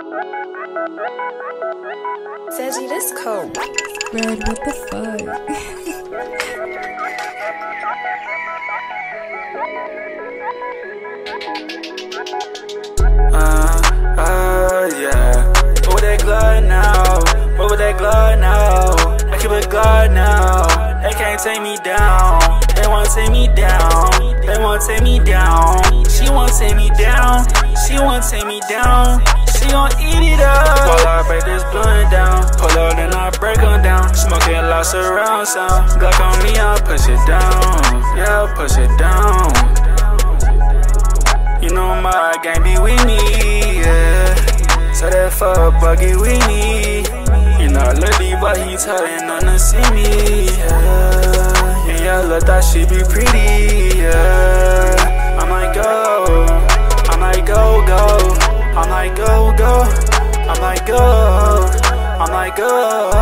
Seji, this cold. Red, what the fuck? Yeah. What would that glove now? What would that glove now? I keep a glove now. They can't take me down. They won't take me down. They won't take me down. She won't take me down. She won't take me down. She gon' eat it up. Pull out, break this blunt down. Pull out, then I break them down. Smoking lots of round sound. Glock on me, I'll push it down. Yeah, I'll push it down. You know my gang be with me, yeah. So that fuck buggy with me. You know, Lily, but he telling none to see me, yeah. And yeah, look, that shit be pretty, yeah. I might go, I might go, go. I might go, go. I might go, I might go.